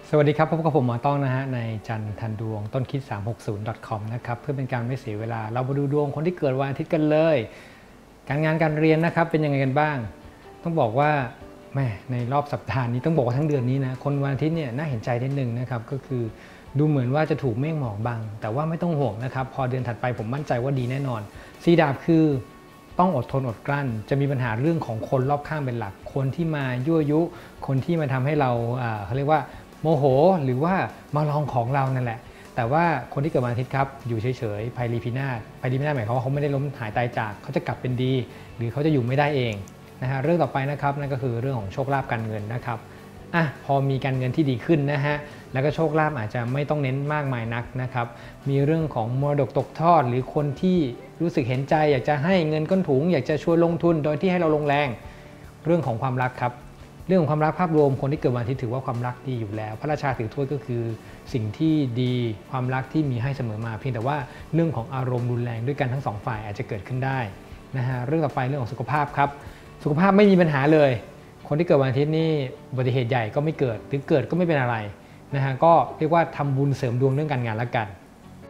สวัสดีครับพบกับผมหมอต้องนะฮะในจันทันดวงต้นคิด 360.com นะครับเพื่อเป็นการไม่เสียเวลาเรามาดูดวงคนที่เกิดวันอาทิตย์กันเลยการงานการเรียนนะครับเป็นยังไงกันบ้างต้องบอกว่าแม่ในรอบสัปดาห์นี้ต้องบอกว่าทั้งเดือนนี้นะคนวันอาทิตย์เนี่ยน่าเห็นใจนิดนึงนะครับก็คือดูเหมือนว่าจะถูกเมฆหมอกบังแต่ว่าไม่ต้องห่วงนะครับพอเดือนถัดไปผมมั่นใจว่าดีแน่นอนสีดาบคือต้องอดทนอดกลั้นจะมีปัญหาเรื่องของคนรอบข้างเป็นหลักคนที่มายั่วยุคนที่มาทำให้เราเขาเรียกว่าโมโหหรือว่ามาลองของเรานั่นแหละแต่ว่าคนที่เกิดวันอาทิตย์ครับอยู่เฉยๆภัยรีพินาศหมายความว่าเขาไม่ได้ล้มหายตายจากเขาจะกลับเป็นดีหรือเขาจะอยู่ไม่ได้เองนะฮะเรื่องต่อไปนะครับนั่นก็คือเรื่องของโชคลาภการเงินนะครับพอมีการเงินที่ดีขึ้นนะฮะแล้วก็โชคลาภอาจจะไม่ต้องเน้นมากมายนักนะครับมีเรื่องของมรดกตกทอดหรือคนที่รู้สึกเห็นใจอยากจะให้เงินก้นถุงอยากจะชวนลงทุนโดยที่ให้เราลงแรงเรื่องของความรักครับเรื่องของความรักภาพรวมคนที่เกิดวันอาทิตย์ถือว่าความรักดีอยู่แล้วพระราชาถือถ้วยก็คือสิ่งที่ดีความรักที่มีให้เสมอมาเพียงแต่ว่าเรื่องของอารมณ์รุนแรงด้วยกันทั้งสองฝ่ายอาจจะเกิดขึ้นได้นะฮะเรื่องต่อไปเรื่องของสุขภาพครับสุขภาพไม่มีปัญหาเลยคนที่เกิดวันอาทิตย์นี่อุบัติเหตุใหญ่ก็ไม่เกิดหรือเกิดก็ไม่เป็นอะไรนะฮะก็เรียกว่าทำบุญเสริมดวงเรื่องการงานละกัน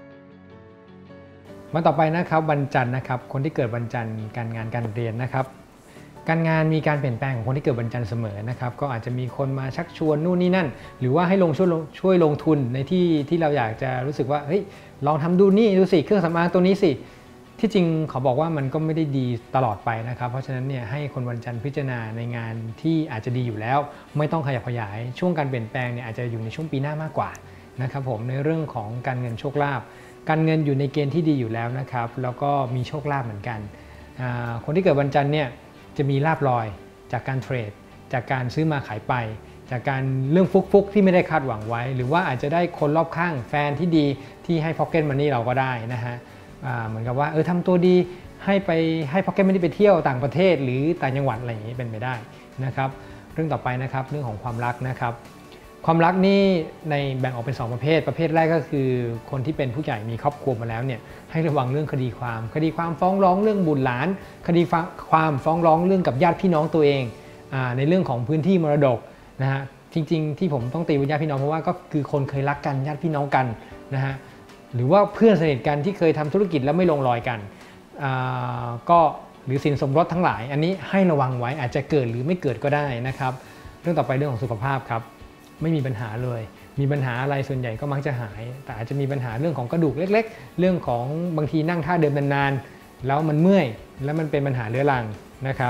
วันต่อไปนะครับวันจันทร์นะครับคนที่เกิดวันจันทร์การงานการเรียนนะครับการงานมีการเปลี่ยนแปลงของคนที่เกิดวันจันทร์เสมอนะครับก็อาจจะมีคนมาชักชวนนู่นนี่นั่นหรือว่าให้ช่วยลงทุนในที่เราอยากจะรู้สึกว่าเฮ้ยลองทำดูนี่ดูสิเครื่องสำอางตัวนี้สิที่จริงเขาบอกว่ามันก็ไม่ได้ดีตลอดไปนะครับเพราะฉะนั้นเนี่ยให้คนวันจันทร์พิจารณาในงานที่อาจจะดีอยู่แล้วไม่ต้องขยับขยายช่วงการเปลี่ยนแปลงเนี่ยอาจจะอยู่ในช่วงปีหน้ามากกว่านะครับผมในเรื่องของการเงินโชคลาภการเงินอยู่ในเกณฑ์ที่ดีอยู่แล้วนะครับแล้วก็มีโชคลาภเหมือนกันคนที่เกิดวันจันทร์เนี่ยจะมีลาภลอยจากการเทรดจากการซื้อมาขายไปจากการเรื่องฟุกๆที่ไม่ได้คาดหวังไว้หรือว่าอาจจะได้คนรอบข้างแฟนที่ดีที่ให้ Pocket Money เราก็ได้นะฮะเหมือนกับว่าทำตัวดีให้ Pocket Money ไปเที่ยวต่างประเทศหรือต่างจังหวัดอะไรอย่างนี้เป็นไปได้นะครับเรื่องต่อไปนะครับเรื่องของความรักนะครับความรักนี่ในแบ่งออกเป็น2ประเภทแรกก็คือคนที่เป็นผู้ใหญ่มีครอบครัวมาแล้วเนี่ยให้ระวังเรื่องคดีความฟ้องร้องเรื่องบุตรหลานคดีความฟ้องร้องเรื่องกับญาติพี่น้องตัวเองในเรื่องของพื้นที่มรดกนะฮะจริงๆที่ผมต้องตีว่าญาติพี่น้องเพราะว่าก็คือคนเคยรักกันญาติพี่น้องกันนะฮะหรือว่าเพื่อนสนิทกันที่เคยทำธุรกิจแล้วไม่ลงรอยกันก็หรือสินสมรสทั้งหลายอันนี้ให้ระวังไว้อาจจะเกิดหรือไม่เกิดก็ได้นะครับเรื่องต่อไปเรื่องของสุขภาพครับไม่มีปัญหาเลยมีปัญหาอะไรส่วนใหญ่ก็มักจะหายแต่อาจจะมีปัญหาเรื่องของกระดูกเล็กๆเรื่องของบางทีนั่งท่าเดิมนานๆแล้วมันเมื่อยแล้วมันเป็นปัญหาเรื้อรังนะครับ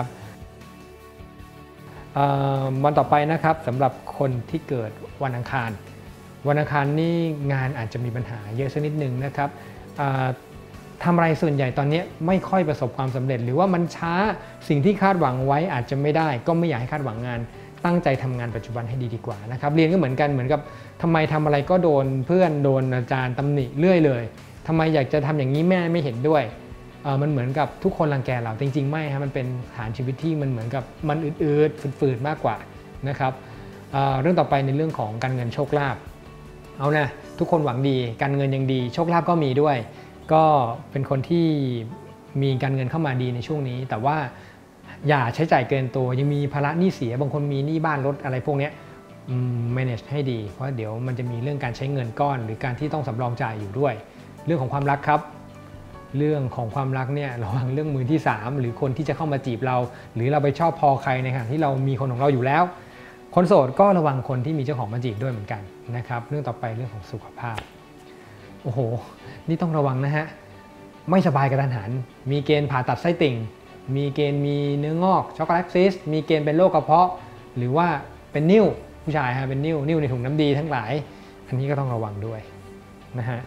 วันต่อไปนะครับสำหรับคนที่เกิดวันอังคารนี่งานอาจจะมีปัญหาเยอะสักนิดนึงนะครับทำอะไรส่วนใหญ่ตอนนี้ไม่ค่อยประสบความสำเร็จหรือว่ามันช้าสิ่งที่คาดหวังไว้อาจจะไม่ได้ก็ไม่อยากให้คาดหวังงานตั้งใจทำงานปัจจุบันให้ดีกว่านะครับเรียนก็เหมือนกับทำไมทำอะไรก็โดนเพื่อนโดนอาจารย์ตำหนิเรื่อยเลยทำไมอยากจะทำอย่างนี้แม่ไม่เห็นด้วยมันเหมือนกับทุกคนรังแกเราจริงๆไม่ครับมันเป็นฐานชีวิตที่มันเหมือนกับมันอืดๆฝืดๆมากกว่านะครับเรื่องต่อไปในเรื่องของการเงินโชคลาภเอานะทุกคนหวังดีการเงินยังดีโชคลาภก็มีด้วยก็เป็นคนที่มีการเงินเข้ามาดีในช่วงนี้แต่ว่าอย่าใช้จ่ายเกินตัวยังมีภาระหนี้เสียบางคนมีหนี้บ้านรถอะไรพวกนี้manage ให้ดีเพราะเดี๋ยวมันจะมีเรื่องการใช้เงินก้อนหรือการที่ต้องสำรองจ่ายอยู่ด้วยเรื่องของความรักครับเรื่องของความรักเนี่ยระวังเรื่องมือที่3หรือคนที่จะเข้ามาจีบเราหรือเราไปชอบพอใครในขณะที่เรามีคนของเราอยู่แล้วคนโสดก็ระวังคนที่มีเจ้าของมาจีบด้วยเหมือนกันนะครับเรื่องต่อไปเรื่องของสุขภาพโอ้โหนี่ต้องระวังนะฮะไม่สบายกระทันหันมีเกณฑ์ผ่าตัดไส้ติ่งมีเกณฑ์มีเนื้องอกช็อกโกแลตซิสมีเกณฑ์เป็นโรคกระเพาะหรือว่าเป็นนิ่วผู้ชายฮะเป็นนิ่วในถุงน้ำดีทั้งหลายอันนี้ก็ต้องระวังด้วยนะฮะ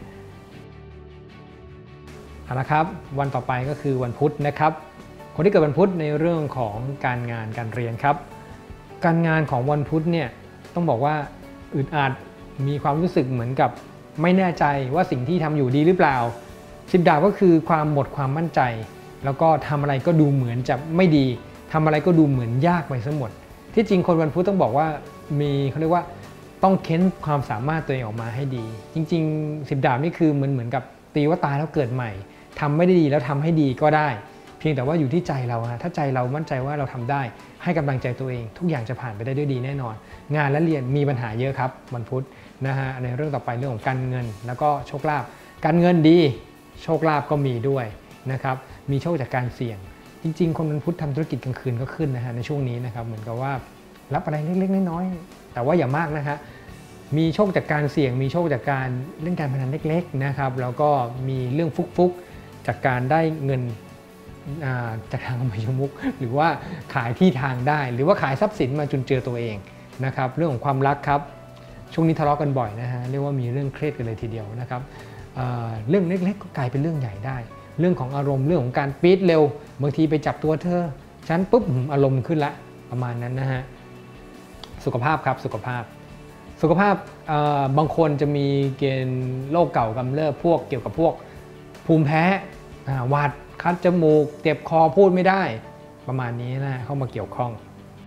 เอาละครับวันต่อไปก็คือวันพุธนะครับคนที่เกิดวันพุธในเรื่องของการงานการเรียนครับการงานของวันพุธเนี่ยต้องบอกว่าอึดอัดมีความรู้สึกเหมือนกับไม่แน่ใจว่าสิ่งที่ทำอยู่ดีหรือเปล่า10 ดาบก็คือความหมดความมั่นใจแล้วก็ทำอะไรก็ดูเหมือนจะไม่ดีทำอะไรก็ดูเหมือนยากไปซะหมดที่จริงคนวันพุธต้องบอกว่าเขาเรียกว่าต้องเค้นความสามารถตัวเองออกมาให้ดีจริงๆ10 ดาบนี่คือเหมือนกับตีว่าตายแล้วเกิดใหม่ทำไม่ได้ดีแล้วทำให้ดีก็ได้เพียงแต่ว่าอยู่ที่ใจเราถ้าใจเรามั่นใจว่าเราทำได้ให้กำลังใจตัวเองทุกอย่างจะผ่านไปได้ด้วยดีแน่นอนงานและเรียนมีปัญหาเยอะครับวันพุธนะฮะในเรื่องต่อไปเรื่องของการเงินแล้วก็โชคลาภการเงินดีโชคลาภก็มีด้วยนะครับมีโชคจากการเสี่ยงจริงๆคนวันพุธทำธุรกิจกลางคืนก็ขึ้นนะฮะในช่วงนี้นะครับเหมือนกับว่ารับอะไรเล็กๆน้อยๆแต่ว่าอย่ามากนะฮะมีโชคจากการเสี่ยงมีโชคจากการเล่นการพนันเล็กๆนะครับแล้วก็มีเรื่องฟุกๆจากการได้เงินจากทางอบายมุขหรือว่าขายที่ทางได้หรือว่าขายทรัพย์สินมาจุนเจือตัวเองนะครับเรื่องของความรักครับช่วงนี้ทะเลาะกันบ่อยนะฮะเรียกว่ามีเรื่องเครียดกันเลยทีเดียวนะครับเรื่องเล็กๆก็กลายเป็นเรื่องใหญ่ได้เรื่องของอารมณ์เรื่องของการปี๊ดเร็วบางทีไปจับตัวเธอฉันปุ๊บอารมณ์ขึ้นละประมาณนั้นนะฮะสุขภาพครับสุขภาพบางคนจะมีเกณฑ์โรคเก่ากำเริบพวกเกี่ยวกับพวกภูมิแพ้หวัดคัดจมูกเจ็บคอพูดไม่ได้ประมาณนี้นะเข้ามาเกี่ยวข้อง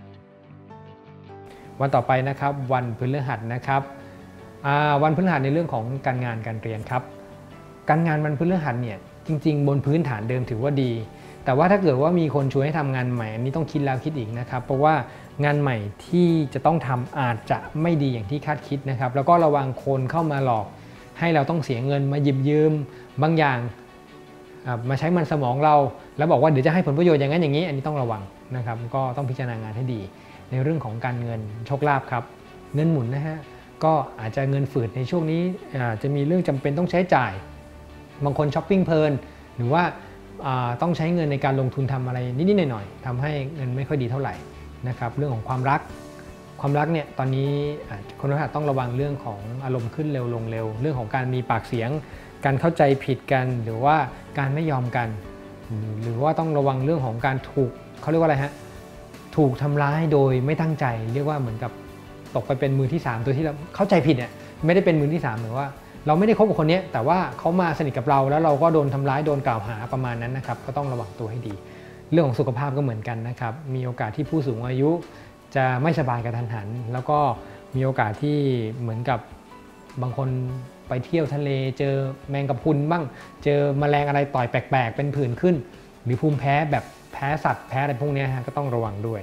วันต่อไปนะครับวันพฤหัสนะครับวันพฤหัสในเรื่องของการงานการเรียนครับการงานวันพฤหัสเนี่ยจริงๆบนพื้นฐานเดิมถือว่าดีแต่ว่าถ้าเกิดว่ามีคนชวนให้ทำงานใหม่อันนี้ต้องคิดแล้วคิดอีกนะครับเพราะว่างานใหม่ที่จะต้องทำอาจจะไม่ดีอย่างที่คาดคิดนะครับแล้วก็ระวังคนเข้ามาหลอกให้เราต้องเสียเงินมาหยิบยืมบางอย่างมาใช้มันสมองเราแล้วบอกว่าเดี๋ยวจะให้ผลประโยชน์อย่างนั้นอย่างนี้อันนี้ต้องระวังนะครับก็ต้องพิจารณางานให้ดีในเรื่องของการเงินโชคลาภครับเงินหมุนนะฮะก็อาจจะเงินฝืดในช่วงนี้จะมีเรื่องจำเป็นต้องใช้จ่ายบางคนช้อปปิ้งเพลินหรือว่าต้องใช้เงินในการลงทุนทำอะไรนิดๆหน่อยๆทำให้เงินไม่ค่อยดีเท่าไหร่นะครับเรื่องของความรักเนี่ยตอนนี้คนพฤหัสต้องระวังเรื่องของอารมณ์ขึ้นเร็วลงเร็วเรื่องของการมีปากเสียงการเข้าใจผิดกันหรือว่าการไม่ยอมกันหรือว่าต้องระวังเรื่องของการถูกเขาเรียกว่าอะไรฮะถูกทำร้ายโดยไม่ตั้งใจเรียกว่าเหมือนกับตกไปเป็นมือที่3ตัวที่เราเข้าใจผิดเนี่ยไม่ได้เป็นมือที่3เหมือนว่าเราไม่ได้คบกับคนนี้แต่ว่าเขามาสนิทกับเราแล้วเราก็โดนทำร้ายโดนกล่าวหาประมาณนั้นนะครับก็ต้องระวังตัวให้ดีเรื่องของสุขภาพก็เหมือนกันนะครับมีโอกาสที่ผู้สูงอายุจะไม่สบายกระทันหันแล้วก็มีโอกาสที่เหมือนกับบางคนไปเที่ยวทะเลเจอแมงกะพรุนบ้างเจอแมลงอะไรต่อยแปลกๆเป็นผื่นขึ้นหรือภูมิแพ้แบบแพ้สัตว์แพ้อะไรพวกนี้ก็ต้องระวังด้วย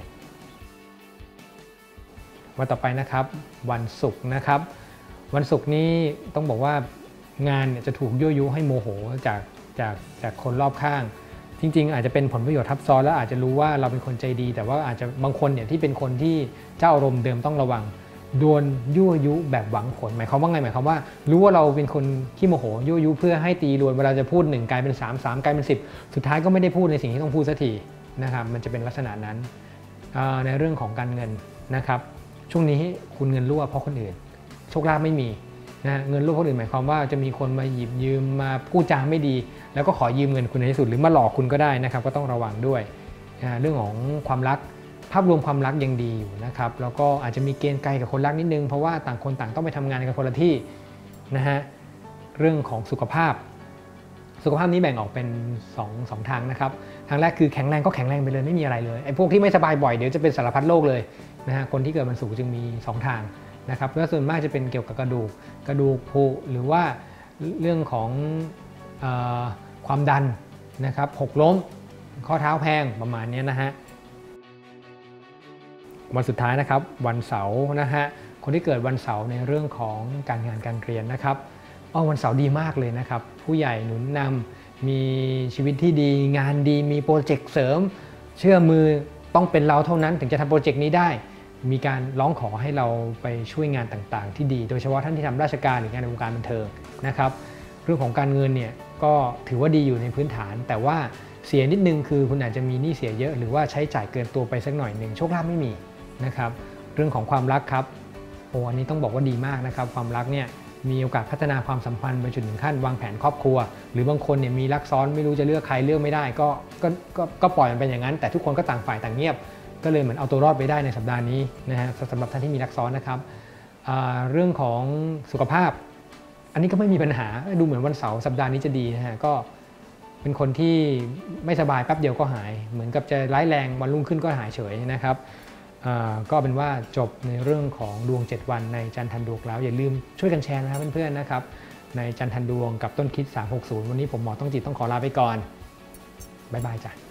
วันต่อไปนะครับวันศุกร์นะครับวันศุกร์นี้ต้องบอกว่างานเนี่ยจะถูกยั่วยุให้โมโหจากคนรอบข้างจริงๆอาจจะเป็นผลประโยชน์ทับซ้อนแล้วอาจจะรู้ว่าเราเป็นคนใจดีแต่ว่าอาจจะบางคนเนี่ยที่เป็นคนที่เจ้าอารมณ์เดิมต้องระวังโดนยั่วยุแบบหวังผลหมายความว่าไงหมายความว่ารู้ว่าเราเป็นคนขี้โมโหยั่วยุเพื่อให้ตีรวนเวลาจะพูด1กลายเป็น3 3กลายเป็น10สุดท้ายก็ไม่ได้พูดในสิ่งที่ต้องพูดสักทีนะครับมันจะเป็นลักษณะนั้นในเรื่องของการเงินนะครับช่วงนี้คุณเงินรั่วเพราะคนอื่นโชคลาภไม่มีนะเงินรั่วเพราะคนอื่นหมายความว่าจะมีคนมาหยิบยืมมาพูดจาไม่ดีแล้วก็ขอยืมเงินคุณในที่สุดหรือมาหลอกคุณก็ได้นะครับก็ต้องระวังด้วยเรื่องของความรักภาพรวมความรักยังดีอยู่นะครับแล้วก็อาจจะมีเกณฑ์ไกลกับคนรักนิดนึงเพราะว่าต่างคนต่างต้องไปทำงานกันคนละที่นะฮะเรื่องของสุขภาพนี้แบ่งออกเป็น2ทางนะครับทางแรกคือแข็งแรงก็แข็งแรงไปเลยไม่มีอะไรเลยไอ้พวกที่ไม่สบายบ่อยเดี๋ยวจะเป็นสารพัดโรคเลยนะฮะคนที่เกิดวันศุกร์จึงมี2ทางนะครับแล้วส่วนมากจะเป็นเกี่ยวกับกระดูกผุหรือว่าเรื่องของความดันนะครับหกล้มข้อเท้าแพงประมาณนี้นะฮะวันสุดท้ายนะครับวันเสาร์นะฮะคนที่เกิดวันเสาร์ในเรื่องของการงานการเรียนนะครับวันเสาร์ดีมากเลยนะครับผู้ใหญ่หนุนนำมีชีวิตที่ดีงานดีมีโปรเจกต์เสริมเชื่อมือต้องเป็นเราเท่านั้นถึงจะทำโปรเจกต์นี้ได้มีการร้องขอให้เราไปช่วยงานต่างๆที่ดีโดยเฉพาะท่านที่ทำราชการหรืองานในวงการบันเทิงนะครับเรื่องของการเงินเนี่ยก็ถือว่าดีอยู่ในพื้นฐานแต่ว่าเสียนิดนึงคือคุณอาจจะมีหนี้เสียเยอะหรือว่าใช้จ่ายเกินตัวไปสักหน่อยหนึ่งโชคลาภไม่มีนะครับเรื่องของความรักครับอันนี้ต้องบอกว่าดีมากนะครับความรักเนี่ยมีโอกาสพัฒนาความสัมพันธ์ไปจนถึงขั้นวางแผนครอบครัวหรือบางคนเนี่ยมีรักซ้อนไม่รู้จะเลือกใครเลือกไม่ได้ก็ปล่อยมันเป็นอย่างนั้นแต่ทุกคนก็ต่างฝ่ายต่างเงียบก็เลยเหมือนเอาตัวรอดไปได้ในสัปดาห์นี้นะฮะสำหรับท่านที่มีรักซ้อนนะครับเรื่องของสุขภาพอันนี้ก็ไม่มีปัญหาดูเหมือนวันเสาร์สัปดาห์นี้จะดีนะฮะก็เป็นคนที่ไม่สบายแป๊บเดียวก็หายเหมือนกับจะร้ายแรงวันรุ่งขึ้นก็หายเฉยนะครับก็เป็นว่าจบในเรื่องของดวง7วันในจันทันดวงแล้วอย่าลืมช่วยกันแชร์นะครับเพื่อนๆนะครับในจันทันดวงกับต้นคิด360วันนี้ผมหมอต้องจิตต้องขอลาไปก่อนบ๊ายบายจ้ะ